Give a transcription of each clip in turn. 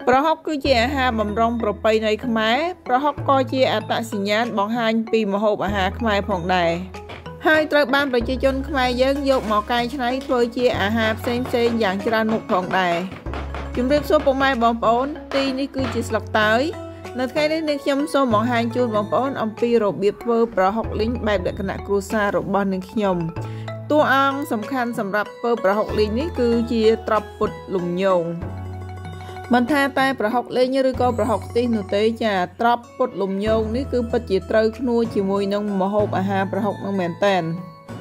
ប្រហុកគឺជាអាហារបម្រុងប្រពៃណីខ្មែរប្រហុកក៏ជាអត្តសញ្ញាណបង្ហាញពីម្ហូបអាហារខ្មែរផងដែរហើយត្រូវបានប្រជាជនខ្មែរយើងយកមកកែច្នៃធ្វើជាអាហារផ្សេងៗយ៉ាងច្រើនមុខផងដែរជំរាបសួរពុកម៉ែបងប្អូនទីនេះគឺជាស្លឹកតើយនៅថ្ងៃនេះនាងខ្ញុំសូមបង្ហាញជូនបងប្អូនអំពីរបៀបធ្វើប្រហុកលីងបែបលក្ខណៈគ្រួសាររបស់នាងខ្ញុំតួអង្គសំខាន់សម្រាប់ធ្វើប្រហុកលីងនេះគឺជាត្រប់ពុតលំញងមិនថាតែប្រហុកលេងឬក៏ប្រហុកខ្ទិះនោះទេចាត្រប់ពុតលំញងនេះគឺពិតជាត្រូវឈ្នួរជាមួយនឹងម្ហូបអាហារប្រហុកនឹងមែនតែន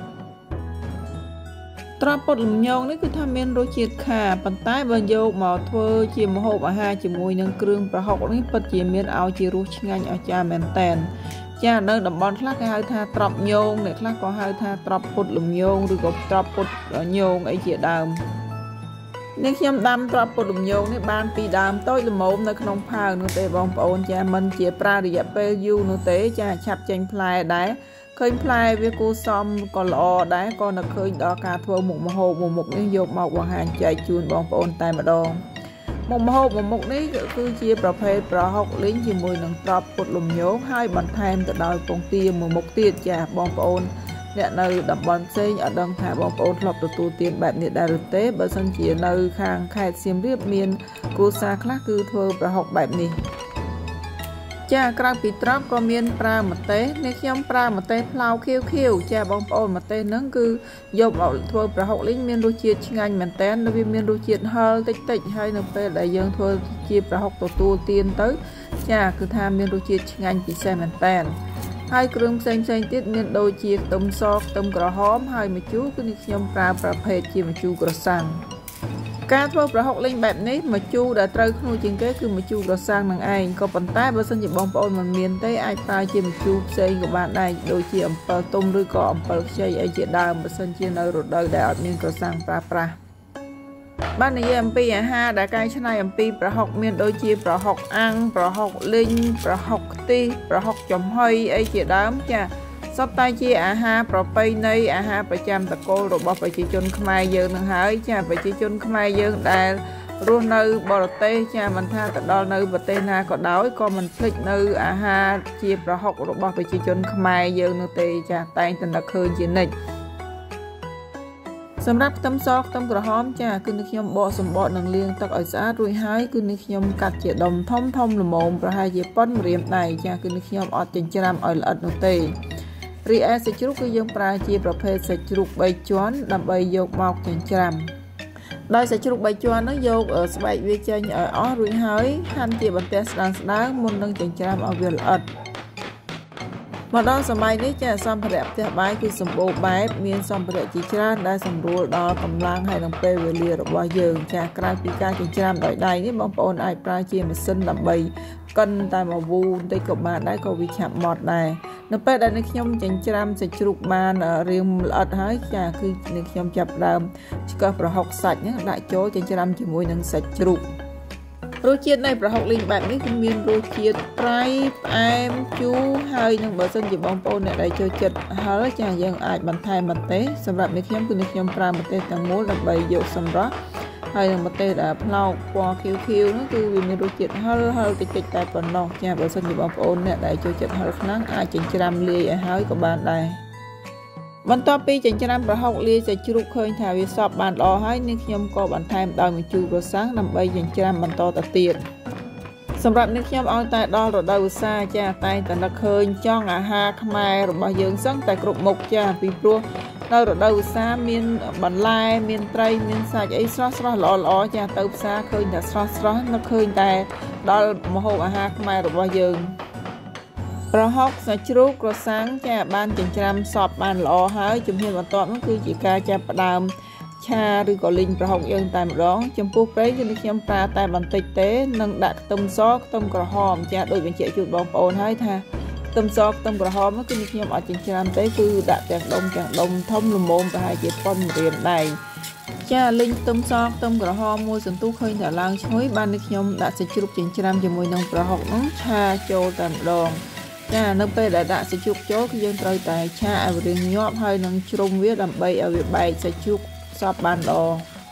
ត្រប់ពុតលំញងនេះគឺថាមានរសជាតិខាប៉ុន្តែបើយកមកធ្វើជាម្ហូបអាហារជាមួយនឹងគ្រឿងប្រហុកនេះពិតជាមានឲ្យជារសឆ្ងាញ់អស្ចារ្យមែនតែនចានៅតំបន់ខ្លះគេហៅថាត្រប់ញងអ្នកខ្លះក៏ហៅថាត្រប់ពុតលំញងឬក៏ត្រប់ពុតញងអីជាដើមនេះខ្ញុំដាំត្រប់ពុតលំញងនេះបានពីដើមតូចល្មមនៅក្នុងផើងនោះទេបងប្អូនចាមិនជាប្រើរយៈពេលយូរនោះទេចាឆាប់ចេញផ្លែដែរឃើញផ្លែវាគូសមក៏ល្អដែរក៏នៅឃើញដល់ការធ្វើមុខម្ហូបមួយមុខនេះយកមកបង្ហាញចែកជូនបងប្អូនតែម្ដងមុខម្ហូបមួយមុខនេះគឺជាប្រភេទប្រហុកលីងជាមួយនឹងត្រប់ពុតលំញងហើយបន្ថែមទៅដោយពងទាមួយមុខទៀតចាបងប្អូនអ្នកនៅតំបន់ផ្សេងអត់ដឹងថាបងប្អូនធ្លាប់ទទួលទានបែបនេះដែរឬទេបើសិនជានៅខាងខេត្តសៀមរាបមានគ្រួសារខ្លះគឺធ្វើប្រហុកបែបនេះចាក្រៅពីត្រប់ក៏មានប្រើម្ទេសនេះខ្ញុំប្រើម្ទេសផ្លោកខៀវចាបងប្អូនម្ទេសហ្នឹងគឺយកមកធ្វើប្រហុកលីងមានរសជាតិឆ្ងាញ់មែនតើវាមានរសជាតិហឹរតិចហើយនៅពេលដែលយើងធ្វើជាប្រហុកទទួលទានទៅចាគឺថាមានរសជាតិឆ្ងាញ់ពិសេសមែនតើហើយគ្រឿងផ្សេងទៀតមានដូចជាខ្ទឹមសខ្ទឹមក្រហមហើយម្ជូរគឺនេះខ្ញុំប្រើប្រភេទជាម្ជូរក្រសាំងការធ្វើប្រហុកលីងបែបនេះម្ជូរដែលត្រូវខ្នួជាងគេគឺម្ជូរក្រសាំងនឹងឯងក៏ប៉ុន្តែបើសិនជាបងប្អូនមិនមានទេអាចប្រើជាម្ជូរផ្សេងក៏បានដែរដូចជាអំពិលទុំឬក៏អំពិលខ្ចីអីជាដើមបើសិនជានៅរដូវដែលអត់មានក្រសាំងប្រើប្រាស់បាននិយាយអំពីអាហារដែលកែច្នៃអំពីប្រហុកមានដូចជាប្រហុកអាំងប្រហុកលីងប្រហុកខ្ទិះប្រហុកចំហុយអីជាដើមចាសុទ្ធតែជាអាហារប្រពៃណីអាហារប្រចាំតកូលរបស់ប្រជាជនខ្មែរយើងនឹងហើយចាប្រជាជនខ្មែរយើងដែលរស់នៅបរទេសចាមិនថាទៅដល់នៅប្រទេសណាក៏ដោយក៏មិនភ្លេចនៅអាហារជាប្រហុករបស់ប្រជាជនខ្មែរយើងនោះទេចាតែងតែនឹកឃើញជានិច្ចសម្រាប់ខ្ទឹមសខ្ទឹមក្រហមចាគឺនេះខ្ញុំបកសម្បកនិងលាងទឹកឲ្យស្អាតរួចហើយគឺនេះខ្ញុំកាត់ជាដុំធំល្មមប្រហែលជាប៉ុនម្រាមដៃចាគឺនេះខ្ញុំអត់ចិញ្ច្រាំឲ្យល្អិតនោះទេរីឯសាច់ជ្រូកគឺយើងប្រើជាប្រភេទសាច់ជ្រូក3ជាន់ដើម្បីយកមកចិញ្ច្រាំដោយសាច់ជ្រូក3ជាន់នោះយកស្បែកវាចេញឲ្យអស់រួចហើយហាន់ជាបន្ទះស្ដើងមុននឹងចិញ្ច្រាំឲ្យវាល្អិតមកដល់សម័យនេះចាសម្ភារៈផ្ទះបាយគឺសម្បូរបែបមានសម្ភារៈជាច្រើនដែលសម្រួលដល់កម្លាំងហើយនឹងពេលវេលារបស់យើងចាក្រៅពីការចិញ្ច្រាំដោយដៃនេះបងប្អូនអាចប្រើជាម៉ាស៊ីនដើម្បីកិនតែមួយវូបន្តិចក៏បានដែរក៏វាឆាប់ម៉ត់ដែរនៅពេលដែលនេះខ្ញុំចិញ្ច្រាំសាច់ជ្រូកបានរាងល្អិតហើយចាគឺនេះខ្ញុំចាប់ដើមឆ្កឹះប្រហុកសាច់ហ្នឹងដាក់ចូលចិញ្ច្រាំជាមួយនឹងសាច់ជ្រូករសជាតិនៃប្រហុកលីងបែបនេះគឺមានរសជាតិប្រៃផ្អែមជូរហើយនឹងបើសិនជាបងប្អូនអ្នកដែលចូលចិត្តហឹរចាយើងអាចបន្ថែមម្ទេសសម្រាប់នេះខ្ញុំគឺនេះខ្ញុំប្រើម្ទេសទាំងមូលដើម្បីយកសម្រស់ហើយនឹងម្ទេសដែលផ្លោកពណ៌ខៀវនោះគឺវាមានរសជាតិហឹរតិចតែប៉ុណ្ណោះចាបើសិនជាបងប្អូនអ្នកដែលចូលចិត្តហឹរខ្លាំងអាចចិញ្ច្រាំលាយឲ្យហើយក៏បានដែរបន្ទាប់ពីចិញ្ច្រាំប្រហុកលាយសាច់ជ្រូកឃើញថាវាសព្វបានល្អហើយនេះខ្ញុំក៏បន្ថែមដោយម្ជូរក្រសាំងដើម្បីចិញ្ច្រាំបន្តទៅទៀតសម្រាប់នេះខ្ញុំឲ្យតែដល់រដូវវស្សាចាតែងតែនឹកឃើញចង់អាហារខ្មែររបស់យើងសឹងតែគ្រប់មុខចាពីព្រោះនៅរដូវវស្សាមានបន្លែមានត្រីមានសាច់អីស្រស់ល្អចាទៅផ្សារឃើញតែស្រស់នឹកឃើញតែដល់ម្ហូបអាហារខ្មែររបស់យើងប្រហុកសាច់ជ្រូកក្រសាំងចាបានចិញ្ច្រាំសព្វបានល្អហើយជំហានបន្ទាប់នោះគឺជាការចាប់ផ្ដើមឆាឬក៏លីងប្រហុកយើងតែម្ដងចំពោះប្រេងគឺខ្ញុំប្រើតែបន្តិចទេនឹងដាក់ខ្ទឹមសខ្ទឹមក្រហមចាដូចបញ្ជាក់ជូនបងប្អូនហើយថាខ្ទឹមសខ្ទឹមក្រហមនោះគឺខ្ញុំអត់ចិញ្ច្រាំទេគឺដាក់ទាំងដុំធំល្មមប្រហែលជាប៉ុនម្រាមដៃចាលីងខ្ទឹមសខ្ទឹមក្រហមមួយសន្ទុះឃើញតែឡើងឈ្ងុយបាននេះខ្ញុំដាក់សាច់ជ្រូកចិញ្ច្រាំជាមួយនឹងប្រហុកនោះឆាចូលតែម្ដងចានៅពេលដែលដាក់សាច់ជ្រូកចូលគឺយើងត្រូវតែឆាឲ្យរាងញាប់ហើយនឹងជ្រុំវាដើម្បីឲ្យវាបែកសាច់ជ្រូកសព្វបានល្អ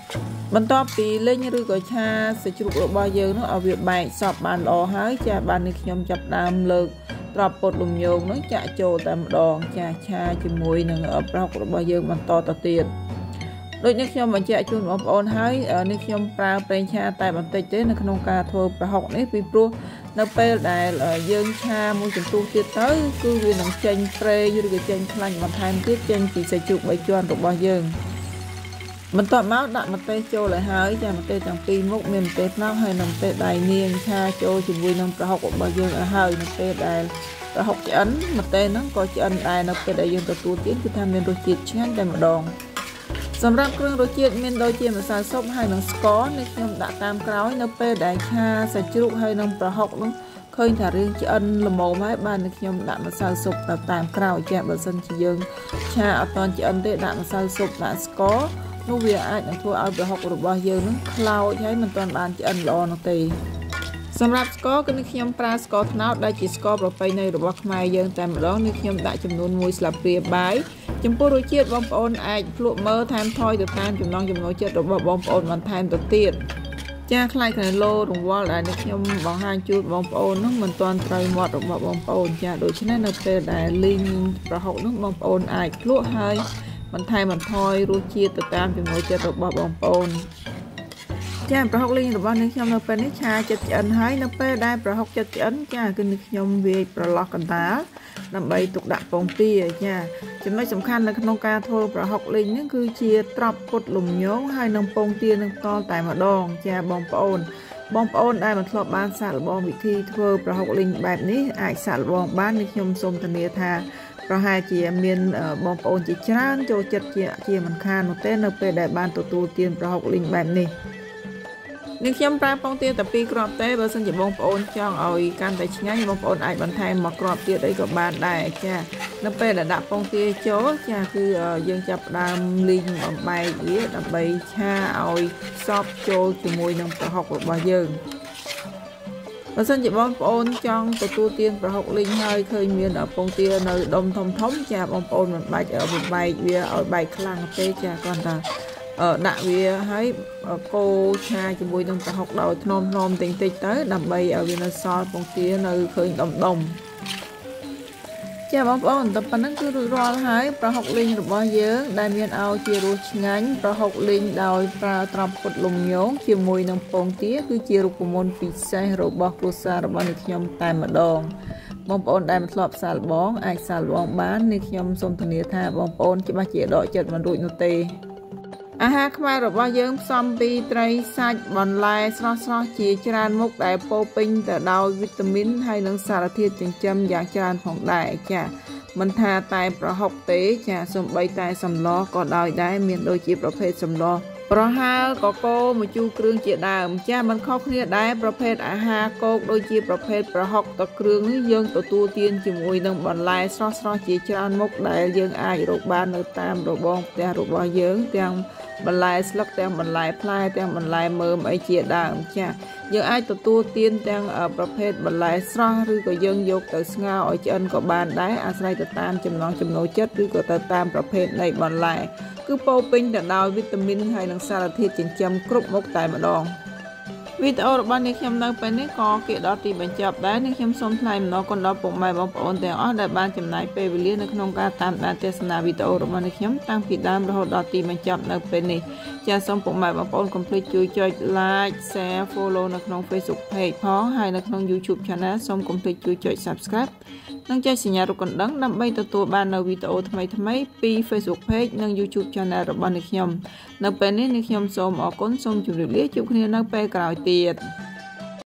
បន្ទាប់ពីលេងឬក៏ឆាសាច់ជ្រូករបស់យើងនោះឲ្យវាបែកសពបានល្អហើយចាបាននេះខ្ញុំចាប់ដើមលើកត្រប់ពុតលំញងនោះចាក់ចូលតែម្ដងចាឆាជាមួយនឹងប្រហុករបស់យើងបន្តទៅទៀតដូចនេះខ្ញុំបញ្ជាក់ជូនបងប្អូនហើយនេះខ្ញុំប្រើប្រេងឆាតែបន្តិចទេនៅក្នុងការធ្វើប្រហុកនេះពីព្រោះនៅពេលដែលយើងឆាមួយចន្ទុះទៀតទៅគឺវានឹងចេញប្រេងឬក៏ចេញខ្លាញ់បន្ថែមទៀតចេញពីសាច់ជ្រូក3ជាន់របស់យើងបន្ទាប់មកដាក់ម្ទេសចូលឲ្យហើយចាម្ទេសទាំងពីរមុខមានម្ទេសខ្នោហើយនិងម្ទេសដៃនាងឆាចូលជាមួយនឹងប្រហុករបស់យើងឲ្យហើយនៅពេលដែលប្រហុកឆ្អិនម្ទេសហ្នឹងក៏ឆ្អិនដែរនៅពេលដែលយើងទទួលទានគឺថាមានរសជាតិឆ្ងាញ់តែម្ដងសម្រាប់គ្រឿងរសជាតិមានដូចជាម្សៅស៊ុបហើយនិងស្ករនេះខ្ញុំដាក់តាមក្រោយនៅពេលដែលឆាសាច់ជ្រូកហើយនិងប្រហុកនោះឃើញថារឿងឆ្អិនល្មមហើយបានខ្ញុំដាក់ម្សៅស៊ុបតាមក្រោយចាបើសិនជាយើងឆាអត់ទាន់ឆ្អិនទេដាក់ម្សៅស៊ុបដាក់ស្ករនោះវាអាចនឹងធ្វើឲ្យប្រហុករបស់យើងនឹងខ្លោចហើយមិនទាន់បានឆ្អិនល្អនោះទេសម្រាប់ស្ករគឺនេះខ្ញុំប្រើស្ករត្នោតដែលជាស្ករប្រពៃណីរបស់ខ្មែរយើងតែម្ដងនេះខ្ញុំដាក់ចំនួន1ស្លាបព្រាបាយចំពោះរសជាតិបងប្អូនអាចភ្លក់មើលថែមថយទៅតាមចំណង់ចំណូលចិត្តរបស់បងប្អូនបន្ថែមទៅទៀតចាខ្លាយក្នុងឡូរង្វល់ដែលនេះខ្ញុំបង្ហាញជូនបងប្អូននោះមិនទាន់ត្រូវមាត់របស់បងប្អូនចាដូច្នេះនៅពេលដែលលីងប្រហុកនោះបងប្អូនអាចភ្លក់ហើយបន្ថែមបន្ថយរសជាតិទៅតាមចំណូលចិត្តរបស់បងប្អូនចាប្រហុកលីងរបស់នេះខ្ញុំនៅពេលនេះឆាចិត្តឆ្អិនហើយនៅពេលដែលប្រហុកចិត្តឆ្អិនចាគឺនេះខ្ញុំវាយប្រឡោះកណ្ដាលដើម្បីទុកដាក់ពងទាចាចំណុចសំខាន់នៅក្នុងការធ្វើប្រហុកលីងនេះគឺជាត្រប់ពុតលំញងហើយនឹងពងទានឹងតល់តែម្ដងចាបងប្អូនដែលមិនធ្លាប់បានសាកល្បងវិធីធ្វើប្រហុកលីងបែបនេះអាចសាកល្បងបាននេះខ្ញុំសូមធានាថាប្រហែលជាមានបងប្អូនជាច្រើនចូលចិត្តជាមិនខាននោះទេនៅពេលដែលបានទទួលទានប្រហុកលីងបែបនេះនេះខ្ញុំប្រើពងទាតែ2គ្រាប់ទេបើសិនជាបងប្អូនចង់ឲ្យកាន់តែឆ្ងាញ់បងប្អូនអាចបន្ថែម1គ្រាប់ទៀតអីក៏បានដែរចានៅពេលដែលដាក់ពងទាចូលចាគឺយើងចាប់ផ្ដើមលីងបំបែកវាដើម្បីឆាឲ្យសព្វចូលជាមួយនឹងប្រហុករបស់យើងបើសិនជាបងប្អូនចង់ទទួលទានប្រហុកលីងហើយឃើញមានពងទានៅដុំធំចាបងប្អូនមិនបាច់បំបែកវាឲ្យបែកខ្លាំងទេចាគ្រាន់តែដាក់វាហើយកូរឆាជាមួយនឹងប្រហុកដោយថ្នមតិចទៅដើម្បីឲ្យវានៅសល់ពងទានៅឃើញដុំចាបងប្អូនតែប៉ុណ្ណឹងគឺរួចរាល់ហើយប្រហុកលីងរបស់យើងដែលមានឲ្យជារសឆ្ងាញ់ប្រហុកលីងដោយប្រើត្រប់ពុតលំញងជាមួយនឹងពងទាគឺជារូបមន្តពិសេសរបស់គ្រួសាររបស់នេះខ្ញុំតែម្ដងបងប្អូនដែលមិនធ្លាប់សាកល្បងអាចសាកល្បងបាននេះខ្ញុំសូមធានាថាបងប្អូនច្បាស់ជាដកចិត្តមិនរួចនោះទេអាហារខ្មែររបស់យើងផ្សំពីត្រីសាច់បន្លែស្រស់ជាច្រើនមុខដែលពោរពេញទៅដោយវីតាមីនហើយនិងសារធាតុចិញ្ចឹមយ៉ាងច្រើនផងដែរចាមិនថាតែប្រហុកទេចាសូម្បីតែសម្លក៏ដោយដែរមានដូចជាប្រភេទសម្លប្រហើរកកូរម្ជូរគ្រឿងជាដើមចាមិនខុសគ្នាដែរប្រភេទអាហារគោកដូចជាប្រភេទប្រហុកទឹកគ្រឿងនេះយើងទទួលទានជាមួយនឹងបន្លែស្រស់ជាច្រើនមុខដែលយើងអាចរកបាននៅតាមរបងផ្ទះរបស់យើងទាំងបន្លែស្លឹកទាំងបន្លែផ្លែទាំងបន្លែមើមអីជាដើមចាយើងអាចទទួលទានទាំងប្រភេទបន្លែស្រស់ឬក៏យើងយកទៅស្ងោរឲ្យឆ្អិនក៏បានដែរអាស្រ័យទៅតាមចំណង់ចំណូលចិត្តឬក៏ទៅតាមប្រភេទនៃបន្លែគឺពោរពេញទៅដោយវីតាមីនហើយនិងសារធាតុចិញ្ចឹមគ្រប់មុខតែម្ដងវីដេអូរបស់នេះខ្ញុំនៅពេលនេះក៏គេដល់ទីបញ្ចប់ដែរនេះខ្ញុំសូមថ្លែងអំណរគុណដល់ពុកម៉ែបងប្អូនទាំងអស់ដែលបានចំណាយពេលវេលានៅក្នុងការតាមដានទស្សនាវីដេអូរបស់នេះខ្ញុំតាំងពីដើមរហូតដល់ទីបញ្ចប់នៅពេលនេះចាសសូមពុកម៉ែបងប្អូនកុំភ្លេចជួយចុច like share follow នៅក្នុង Facebook page ផងហើយនៅក្នុង YouTube channel សូមកុំភ្លេចជួយចុច subscribe និងចុចសញ្ញារូបកណ្ដឹងដើម្បីទទួលបាននូវវីដេអូថ្មីពី Facebook page និង YouTube channel របស់នេះខ្ញុំនៅពេលនេះខ្ញុំសូមអរគុណសូមជម្រាបលាជួបគ្នានៅពេលក្រោយទៀត